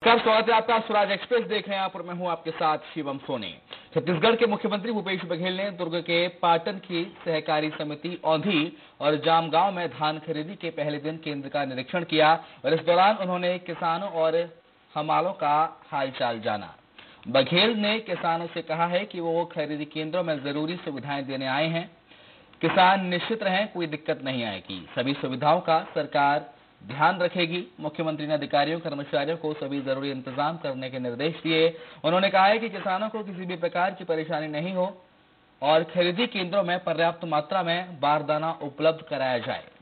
नमस्कार, स्वागत है आपका। स्वराज एक्सप्रेस देख रहे हैं आप और मैं हूं आपके साथ शिवम सोनी। छत्तीसगढ़ के मुख्यमंत्री भूपेश बघेल ने दुर्ग के पाटन की सहकारी समिति औंधी और जामगांव में धान खरीदी के पहले दिन केंद्र का निरीक्षण किया और इस दौरान उन्होंने किसानों और हमालों का हालचाल जाना। बघेल ने किसानों से कहा है कि वो खरीदी केंद्रों में जरूरी सुविधाएं देने आए हैं। किसान निश्चित रहें, कोई दिक्कत नहीं आएगी। सभी सुविधाओं का सरकार ध्यान रखेगी। मुख्यमंत्री ने अधिकारियों कर्मचारियों को सभी जरूरी इंतजाम करने के निर्देश दिए। उन्होंने कहा है कि किसानों को किसी भी प्रकार की परेशानी नहीं हो और खरीदी केंद्रों में पर्याप्त मात्रा में बारदाना उपलब्ध कराया जाए।